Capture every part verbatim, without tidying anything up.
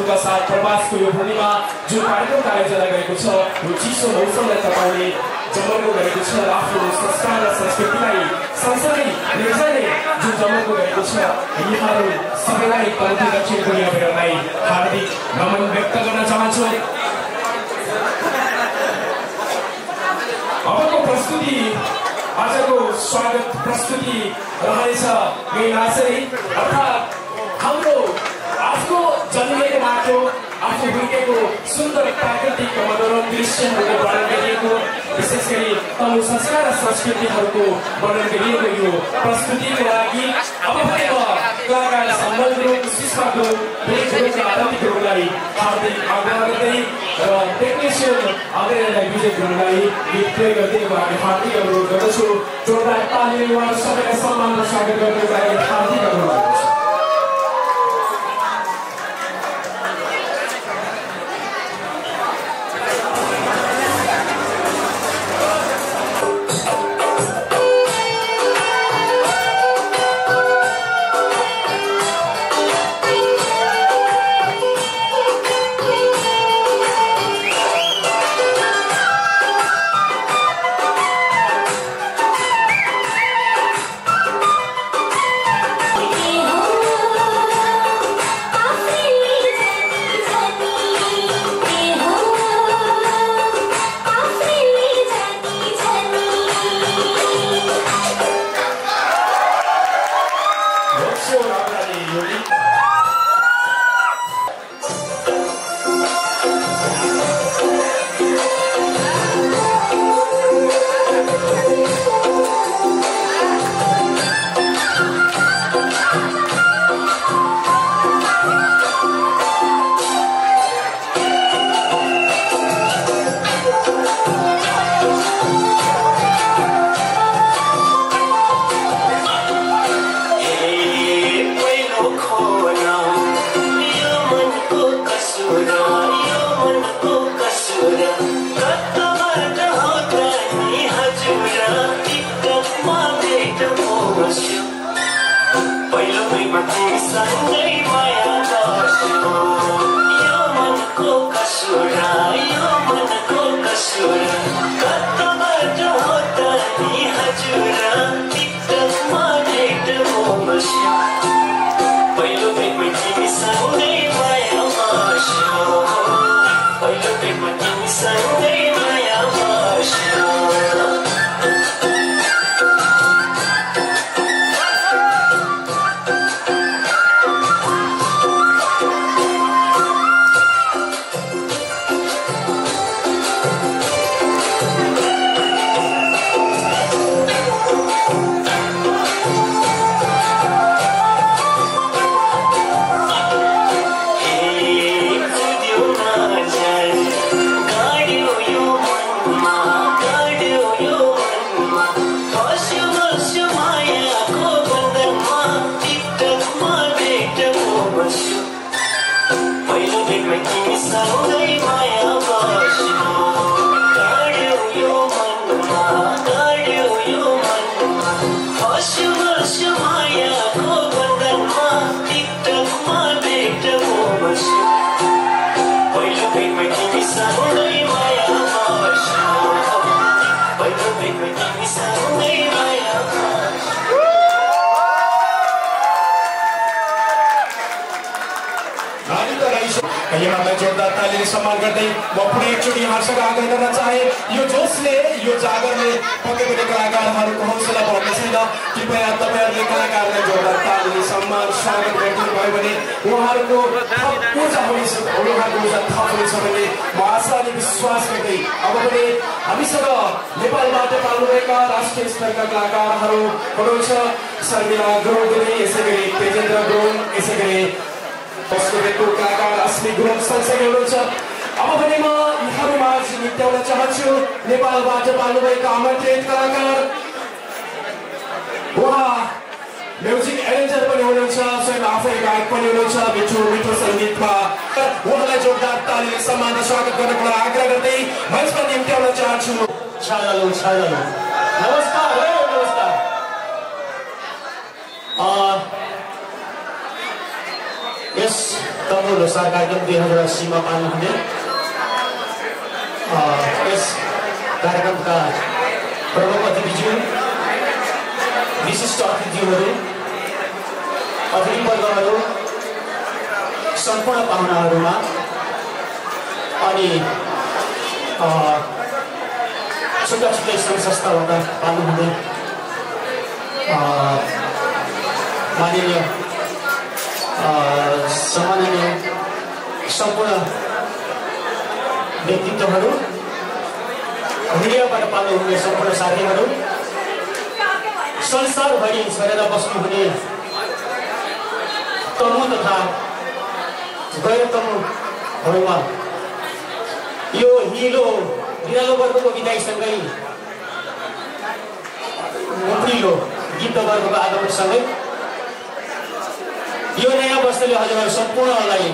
का साथ प्रवासको यो भूमिमा जुन कार्यक्रम आयोजना गरेको छ यो चिसो मौसमलाई तपाईले जमर्को गरेको छ र आफ्नो संस्कार र संस्कृतिलाई सँगसँगै निर्जले जुन जमर्को गरेको छ यहाँहरू सबैलाई कम्ती दक्षिण कोरिया भेडलाई हार्दिक नमन व्यक्त गर्न चाहन्छु। अबको प्रस्तुति आजको स्वागत प्रस्तुति रहनेछ मेनासरी अर्थात् हाम्रो आफू जन्मिएको माटो आफू हुर्केको सुन्दर प्राकृतिक मनोरम दृश्यहरूको वर्णन गरिएको विशेष गरी तनु संस्कार र संस्कृतिहरूको वर्णन गरिएको यो प्रस्तुतिको लागि अब भने म कलाकार सम्बन्ध गुरुङ सुषमा गुरुङ र आरती गुरुङलाई हार्दिक आग्रह गर्दै र टेक्निसियन आदरणीय विजय गुरुङलाई गीत प्रयोग गर्दै उहाँलाई हार्दिक अनुरोध गर्दछु। जोरदार तालीले उहाँहरू सबैलाई सम्मान र स्वागत गर्नको लागि हार्दिक अनुरोध गर्दछु। यहाँलाई जोरदार तालीले सम्मान गर्दै म पुनः एकचोटि यहाँसँग आग्रह गर्न चाहे यो जोसले यो जागरले पक्कै पनि कलाकारहरूको हौसला बढ्ने छैन। कृपया तपाईँहरूले कलाकारलाई जोरदार तालीले सम्मान स्वागत गरिदिनु भयो भने उहाँहरूको ऊर्जा हुनेछ उहाँहरूको ऊर्जा थप हुनेछ भन्ने म आशा अनि विश्वास गर्दै अब भने हामीसँग नेपालबाट पाल्नुभएका राष्ट्रिय स्तरका कलाकारहरू हुनुहुन्छ शर्मिला गुरुङ यसै गरी तेजेन्द्र गुरुङ यसै गरी कलाकार अस्मी गुरुङ सँगसँगै हुनुहुन्छ। अब भने म यहाँहरूमाझ नित्याउन चाहन्छु नेपालबाट पाल्नुभएका आमन्त्रित कलाकार उहाँ म्युजिक एरेन्जर पनि हुनुहुन्छ स्वयं आफै गायक पनि हुनुहुन्छ मिठो मिठो सङ्गीतमा उहाँलाई जोरदार तालीले सम्मान र स्वागत गर्नको लागि आग्रह गर्दै मञ्चमा निम्त्याउन चाहन्छु। छायालो छायालो नमस्कार नमस्कार यस तमु लोसार कार्यक्रम दुई हजार अस्सीमा पालन हुने यस कार्यक्रमका प्रमुख अतिथिज्यू विशिष्ट अतिथिज्यूहरू अतिथिवर्गहरू सम्पूर्ण पाहुनाहरूमा अनि छुट्टा छुट्टै सङ्घ संस्थाबाट पाल्नु हुँदै माननीय सम्माननीय सम्पूर्ण व्यक्तित्वहरू मिडियाबाट पाल्नु हुने सम्पूर्ण साथीहरू संसारभरि छरेर बस्नुहुने तमु तथा गैर तमुहरूमा यो हिलो बिरालो वर्गको विदाईसँगै उफ्रिलो गीत वर्गको आगमनसँगै यो नयाँ वर्षले हजुरहरू सम्पूर्णलाई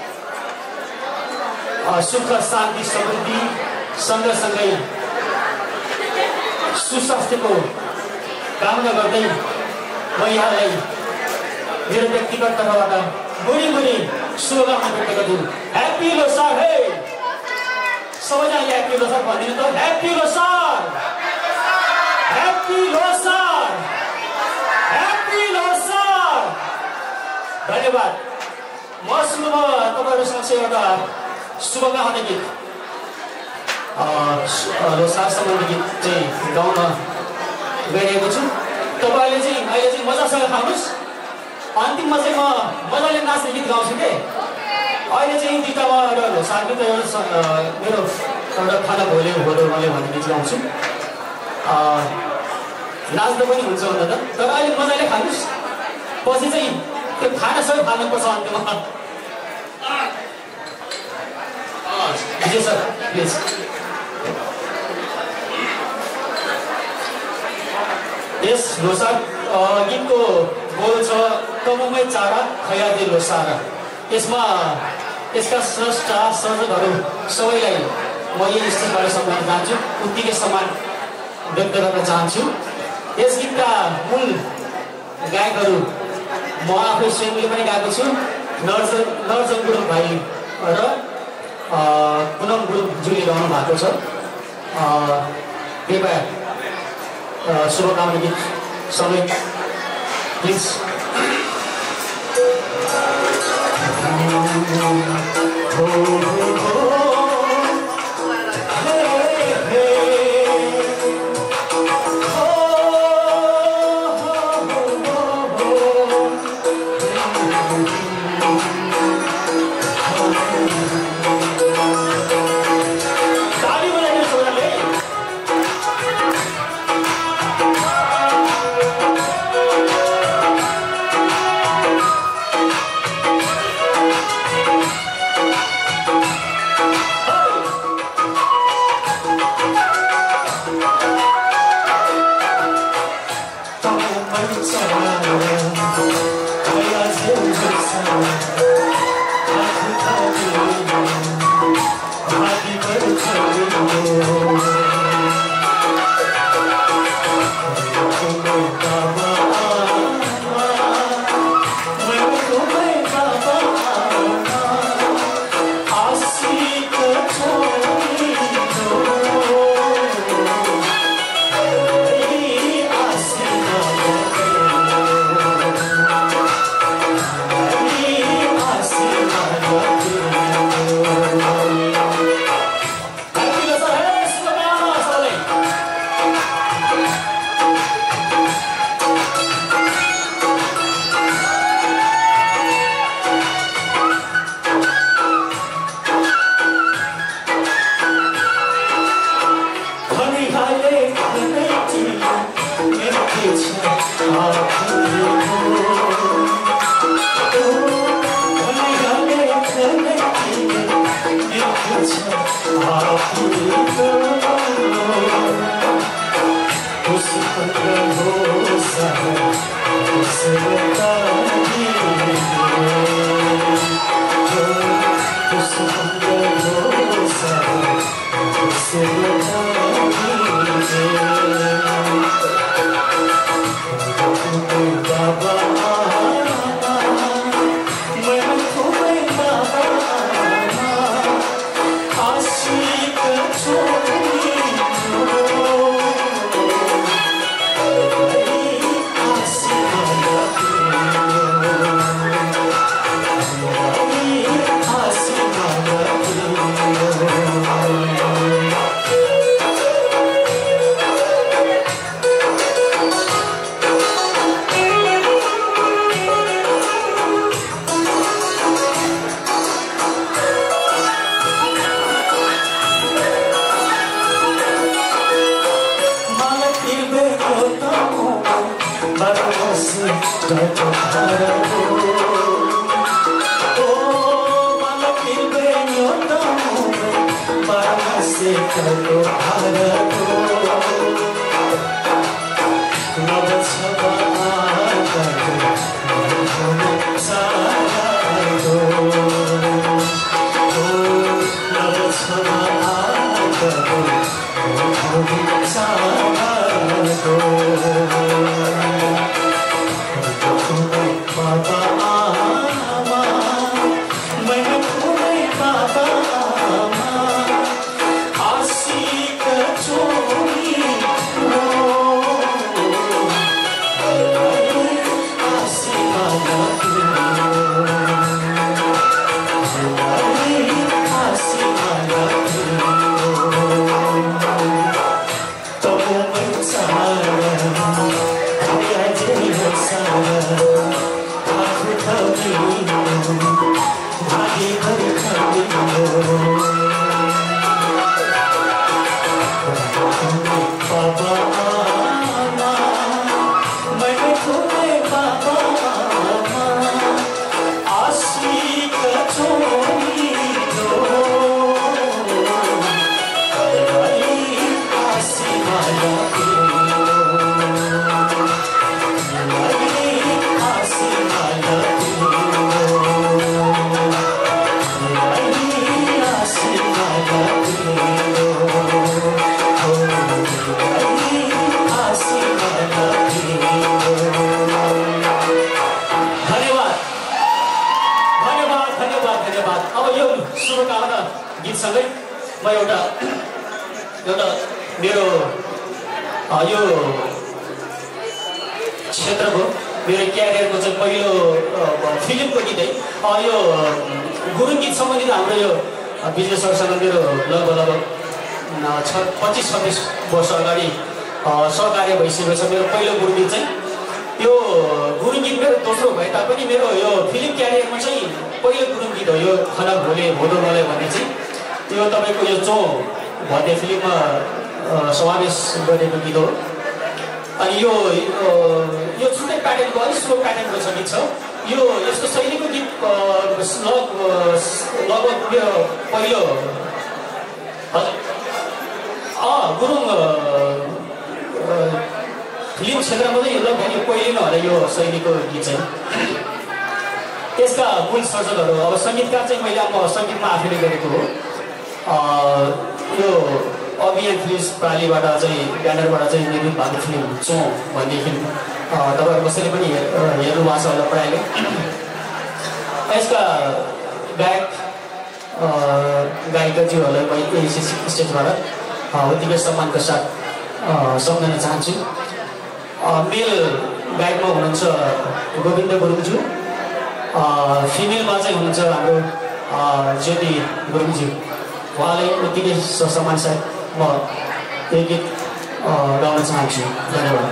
सुख शान्ति समृद्धि सँगसँगै सुस्वास्थ्यको कामना गर्दै म यहाँलाई मेरो व्यक्तिगत तर्फबाट मुनि मुनि शुभकामना व्यक्त गर्छु। ह्याप्पी लोसार है सबैजनाले ह्याप्पी लोसार भनिदिनु त happy Losar happy Losar happy Losar. धन्यवाद। म सुरुमा तपाईँहरू समक्ष एउटा शुभकामना गीत लोसार सम्बन्धी गीत चाहिँ गाउन गइरहेको छु। तपाईँहरूले चाहिँ अहिले चाहिँ मजासँग खानुहोस्, अन्तिममा चाहिँ म मजाले नाच्ने गीत गाउँछु कि अहिले चाहिँ दुईवटामा एउटा लोसार गीत मेरो एउटा खाना भोले भोलो मैले भन्ने गीत गाउँछु। नाच्दा पनि हुन्छ भन्दा त तर अहिले मजाले खानुहोस्, पछि चाहिँ त्यो खाना सबै फाल्नुपर्छ अन्त्यमा। Vijay sir please. यस लोसार गीतको बोल छ तमुमै चारा खयादे लोसार। यसमा यसका स्रष्टा सर्जकहरू सबैलाई म यही स्टेजबाट सम्मान चाहन्छु, उत्तिकै सम्मान व्यक्त गर्न चाहन्छु। यस गीतका मूल गायकहरू म आफै स्वयंले पनि गाएको छु, नर्ज नर्जन गुरुङ भाइ र पुनम गुरुङज्यूले गाउनु भएको छ। कृपया शुभकामना गीत सबै प्लिज। आशिकको भारको नबछबा आँखाको साराको नबछबा आँखाको साराको बाबा आमा मैले कुनै बाबा आमा आशिक छोरी हो आशिमा आशिमा तब मैं सारा बाबा आमा मैले कुनै बाबा आमा आशिक छोरी हो आशिमा शुभकामना गीतसँगै म एउटा एउटा मेरो यो क्षेत्रको मेरो क्यारियरको चाहिँ पहिलो फिल्मको गीत है यो गुरुङ गीत सम्बन्धित हाम्रो यो विजय सरसँग मेरो लगभग लगभग छ पच्चिस छब्बिस वर्ष अगाडि सहकार्य भइसकेको छ। मेरो पहिलो गुरुङ गीत चाहिँ यो गुरुङ गीत मेरो दोस्रो भए तापनि मेरो यो फिल्म क्यारियरमा चाहिँ पहिलो गुरुङ गीत हो यो खना भोले भोदो नले भन्ने चाहिँ यो तपाईँको यो चो भन्ने फिल्ममा समावेश गरेको गीत हो। अनि यो यो छुट्टै प्याटर्नको अलिक स्लो प्याटर्नको छ गीत छ यो यस्तो शैलीको गीत लगभग मेरो पहिलो हजुर अँ गुरुङ फिल्म क्षेत्रमा चाहिँ लगभग यो पहिले नै होला यो शैलीको गीत चाहिँ। त्यसका मूल सर्जकहरू अब सङ्गीतकार चाहिँ मैले अब सङ्गीतमा आफैले गरेको हो। यो अभियान फिल्म्स प्रालीबाट चाहिँ ब्यानरबाट चाहिँ निर्मित भएको फिल्म चो भन्ने फिल्म तपाईँहरू कसैले पनि हेर्नु भएको छ होला प्रायःले। यसका गायक गायिकाज्यूहरूलाई मैले एसिसी स्टेजबाट उत्तिकै सम्मानको साथ सम्झन चाहन्छु। मेल गायकमा हुनुहुन्छ गोविन्द गुरुङज्यू, फिमेलमा चाहिँ हुनुहुन्छ हाम्रो ज्योति गुरुङज्यू। उहाँलाई उत्तिकै सम्मान साथ म यो गीत गाउन चाहन्छु। धन्यवाद।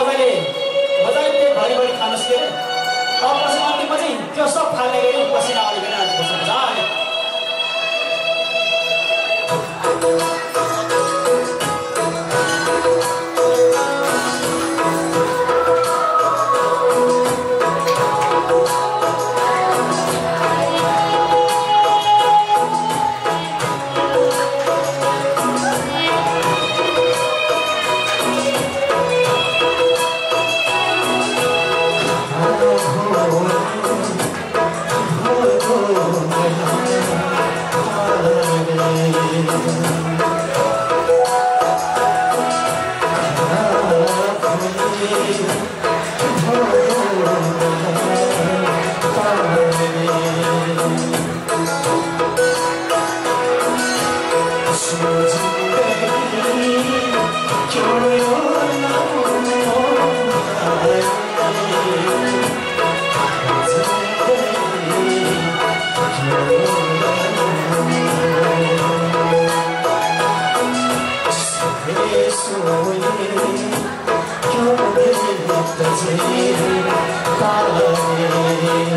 त्यो सब फाल्ने गरी पसिना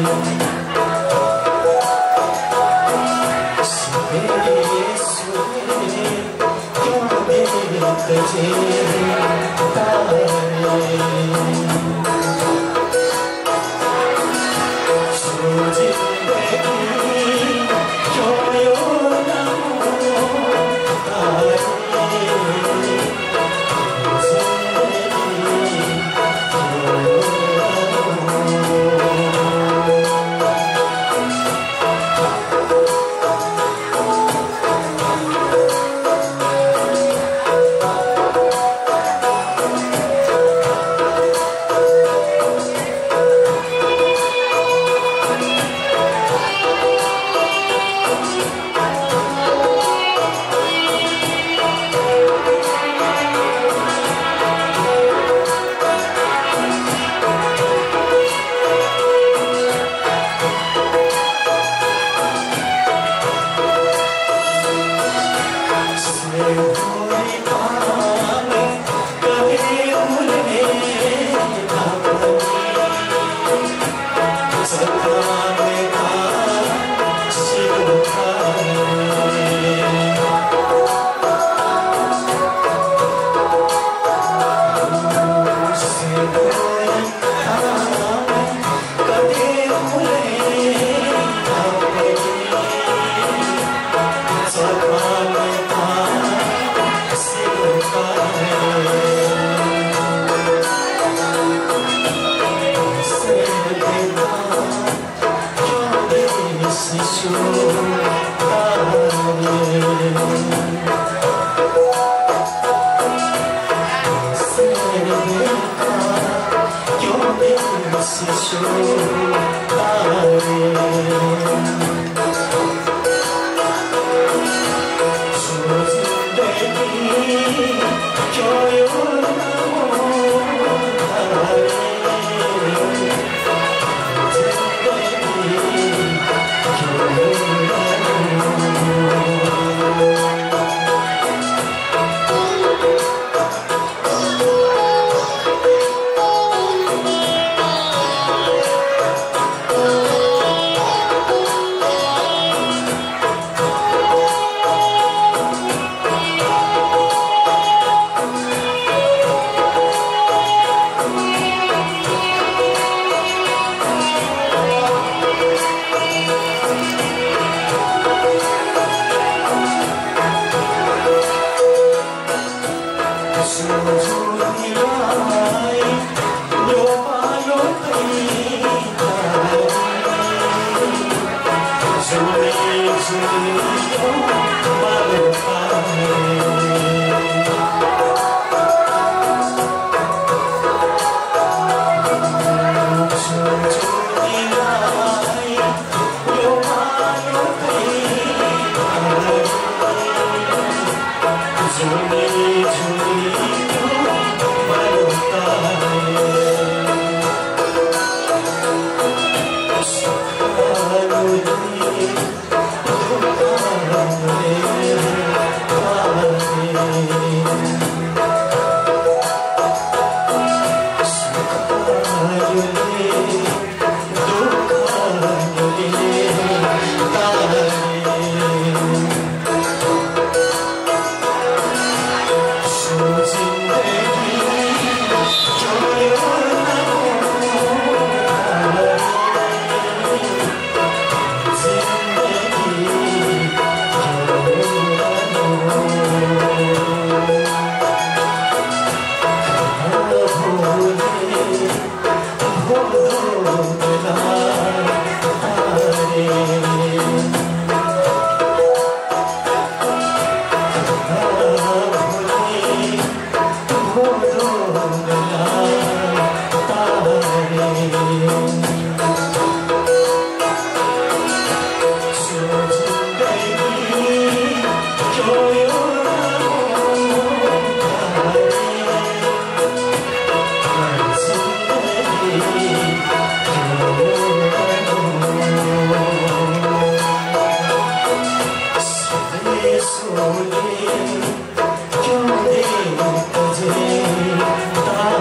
Soul,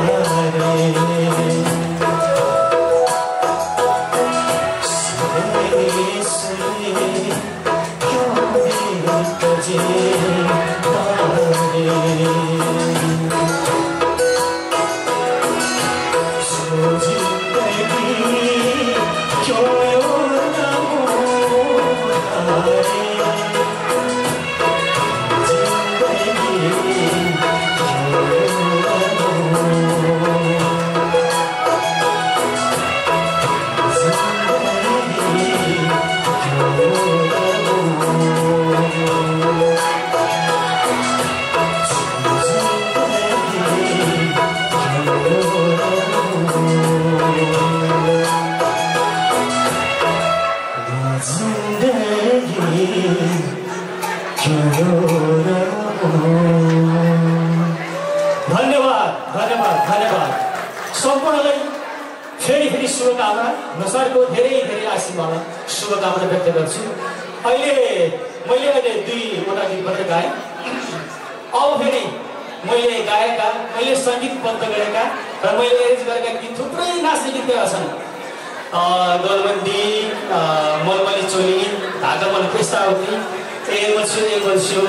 धन्यवाद धन्यवाद सम्पूर्णलाई फेरि फेरि शुभकामना लोसारको धेरै धेरै आशीर्वाद शुभकामना व्यक्त गर्छु। अहिले मैले अहिले दुईवटा गीत मात्रै गाएँ। अब फेरि मैले गाएका मैले सङ्गीतबद्ध गरेका र मैले एरेन्ज गरेका गीत थुप्रै नाच्ने गीतहरू छन्। गलबन्दी, मलमली चोली, धागामल पेस्तावती, ए बल्स्यो ए बल्स्यो,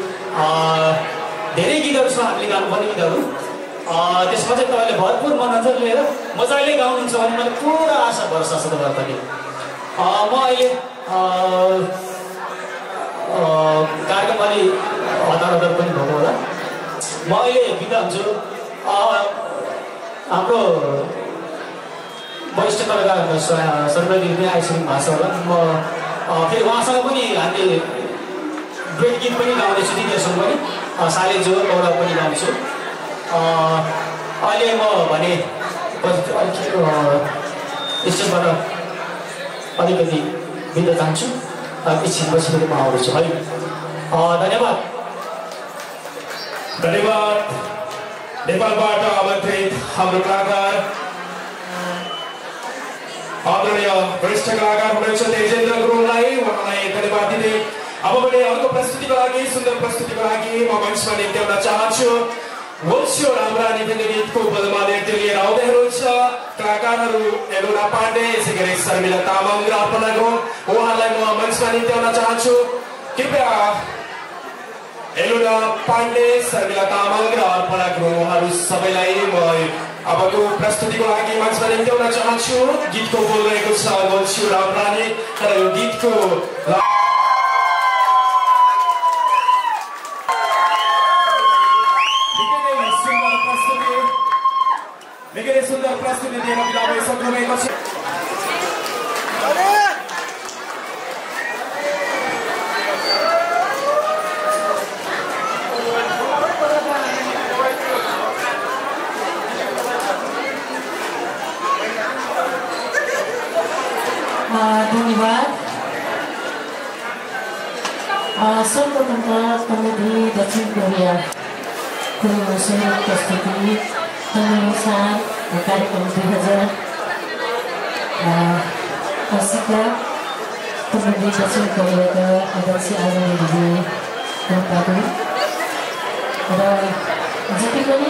धेरै गीतहरू छ हामीले गानुपर्ने गीतहरू। त्यसमा चाहिँ तपाईँले भरपुर मनोरञ्जन लिएर मजाले गाउनुहुन्छ भने मलाई पुरा आशा भरोसा छ तपाईँहरूप्रति। म अहिले कार्यक्रम अलि हतार हतार पनि भएको होला। म अहिले बिदा हुन्छु। हाम्रो वरिष्ठ कलाकार सर्वदिन पनि आइसक्नु भएको छ होला। म फेरि उहाँसँग पनि हामीले ग्रेट गीत पनि गाउँदैछु दिदीहरूसँग पनि साले जो एउटा पनि गाउँछु। अहिले म भने स्टेजबाट अलिकति बिदा चाहन्छु। एकछिन बसेर म आउँदैछु है। धन्यवाद धन्यवाद। नेपालबाट आमन्त्रित हाम्रो कलाकार आदरणीय वरिष्ठ कलाकार हुनुहुन्छ तेजेन्द्र गुरुङलाई उहाँलाई धन्यवाद दिँदै अब भने अर्को प्रस्तुतिको लागि सुन्दर प्रस्तुतिको लागि म मञ्चमा निम्त्याउन चाहन्छु। वल्स्यो रामरानी भन्ने गीतको बदलमा नृत्य लिएर आउँदै हुनुहुन्छ कलाकारहरू एलोना पाण्डे, यसै गरी शर्मिला तामाङ र अर्पणा गुरुङ। उहाँलाई म मञ्चमा निम्त्याउन चाहन्छु। कृपया एलोना पाण्डे, शर्मिला तामाङ र अर्पणा गुरुङ उहाँहरू सबैलाई म अबको प्रस्तुतिको लागि मञ्चमा निम्त्याउन चाहन्छु। गीतको बोल रहेको छ वल्स्यो रामरानी र यो गीतको निकै सुन्दर प्रस्तुति दिएर बिदा भइसक्नु भएको छ। धन्यवाद। सर्वप्रथम त कमेडी दक्षिण कोरियाको संयुक्त प्रस्तुति अनुसार कार्यक्रम दुई हजार असीका कमेडी दक्षिण कोरियाका अध्यक्ष आदरणीय दिदी र जति पनि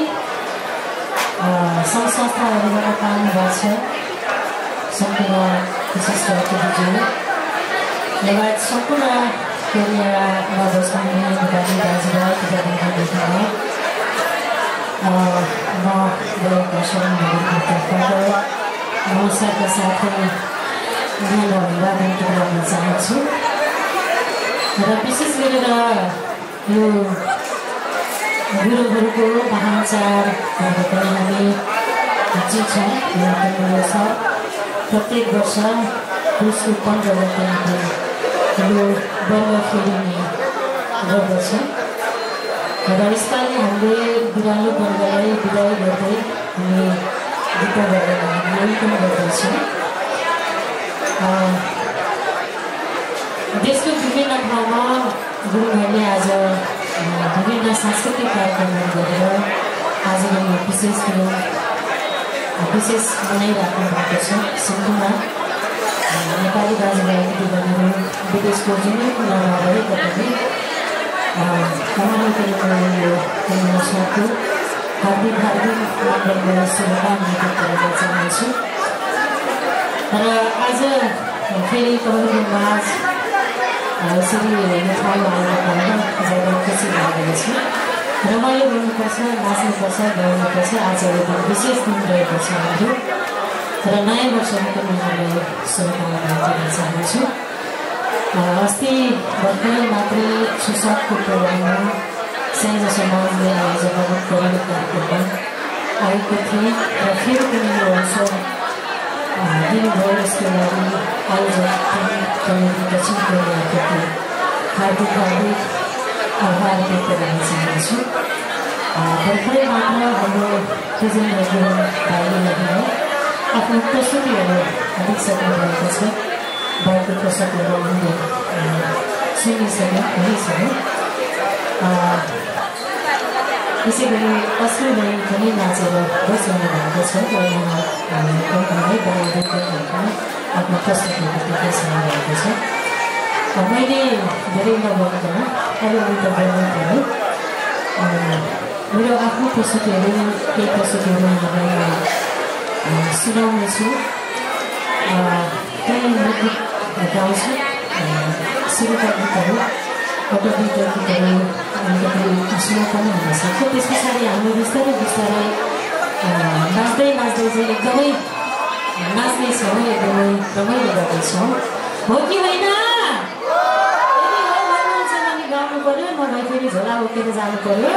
सङ्घ संस्थाहरूबाट काम भएको छ सम्पूर्ण विशेष गरिदिन्छु। लगायत सम्पूर्ण कोरियामा बस्ने नेपाली दाजुभाइ दिदीबहिनीहरूसँग म गएको तर्फबाट नमस्कारका साथै धन्यवाद व्यक्त गर्न चाहन्छु। र विशेष गरेर यो गुरुहरूको वाहन चाडहरू पनि हामी जित्छौँ। प्रत्येक वर्ष पुसको पन्ध्र गते यो वर्ग खेलिने गर्दछ र यसपालि हामीले बिरालो वर्गलाई विदाय गर्दै हामी गीत वर्गमा निरूपण गर्दैछौँ। देशको विभिन्न ठाउँमा गुरुहरूले आज विभिन्न सांस्कृतिक कार्यक्रमहरू गरेर आजको यो विशेष दिन विशेष मनाइराख्नु भएको छ। सम्पूर्ण नेपाली दाजुभाइ दिदीबहिनीहरू विदेशको जुनै कुरामा भए तापनि उहाँहरूको यो जन्मोत्सवको हार्दिक हार्दिक मङ्गलमय शुभकामना व्यक्त गर्न चाहन्छु। र आज फेरि तपाईँको माझ यसरी मिठाई आएर भन्न ज्यादा खुसी लागेको छ। रमाइलो गर्नुपर्छ, नाच्नुपर्छ, गाउनुपर्छ। आज एउटा विशेष दिन रहेको छ हाम्रो र नयाँ वर्षमा पनि उहाँलाई शुभकामना दिन चाहन्छु। अस्ति भर्खरै मात्रै सुसादको प्रोग्राममा साइज समाजले आयोजना गरेको कार्यक्रममा आएको थिएँ र फेरि पनि यो अवसर दिनुभयो। यसको लागि आयोजक कमिटी दक्षिण कोरियाप्रति हार्दिक हार्दिक आभार व्यक्त गर्न चाहन्छु। भर्खरै मात्र हाम्रो तेजेन्द्र गुरुङ भाइले आफ्नो प्रस्तुतिहरू दिइसक्नु भएको छ। भएको प्रस्तुतिहरू हामीले सुनिसक्यो भनिसक्यो। त्यसै गरी अश्रु नै पनि नाचेर बसाउनु भएको छ र यहाँ गाउँघरमै बाहिर आफ्नो प्रस्तुतिको देखाइसक्नु भएको छ। मैले धेरै नभनिकन अरू त बोल्नु पर्यो। मेरो आफ्नो प्रस्तुतिहरू केही प्रस्तुतिहरू यहाँलाई सुनाउनेछु। त्यही गीत गाउँछु, सुरुका गीतहरू अटोबिट गीतहरू अलिकति सुना पनि हुनसक्छ। त्यस पछाडि हामी बिस्तारै बिस्तारै नाच्दै नाच्दै चाहिँ एकदमै नाच्दैछौँ, एकदमै रमाइलो गर्दैछौँ। हो कि होइन? गाउनु पर्यो, नभए फेरि झोला बोकेर जानु पर्यो।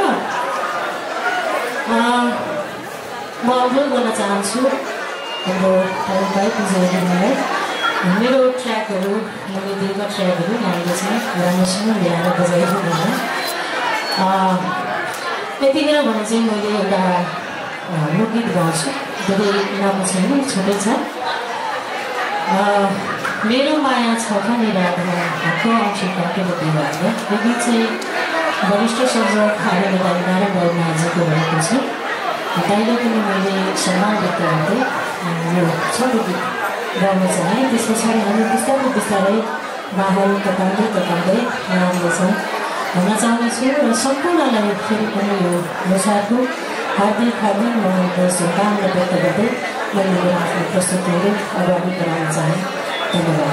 म अनुरोध गर्न चाहन्छु हाम्रो भाइ पुजारीलाई मेरो ट्र्याकहरू, मैले दिएका ट्र्याकहरू यहाँनिर चाहिँ राम्रोसँग ल्याएर बजाइदिनु। यति बेला भने चाहिँ मैले एउटा लोकगीत गाउँछु, धेरै लामो छैन, छोटै छ। मेरो माया छ खनि राधाको औँठी काटेर दिवार। यो गीत चाहिँ वरिष्ठ सर्जक आर्य नेपाली नारायण राई माझीको भएको छ। दाइले पनि मैले सम्मान व्यक्त गर्दै यो छोटो गीत गाउन चाहेँ। त्यस पछाडि हामी बिस्तारै बिस्तारै माहौल तताउँदै तताउँदै लाँदैछौँ भन्न चाहन्छु। र सम्पूर्णलाई फेरि पनि यो लोसारको हार्दिक हार्दिक म शुभकामना व्यक्त गर्दै मैले मेरो आफ्नो प्रस्तुतिहरू अगाडि बढाउन चाहेँ। धन्यवाद।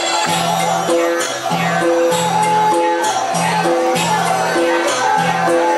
Yeah.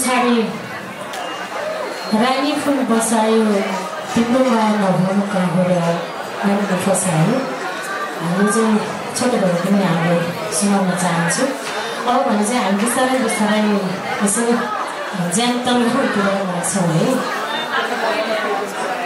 पछाडि रानी फुल बसायो तिम्रो माया नभनुका हो र नानीले फसायो। यो चाहिँ छोटो भए पनि हामीले सुनाउन चाहन्छु। अब भने चाहिँ हामी बिस्तारै बिस्तारै यसो ज्यान तर्फतिर लाग्छौँ है।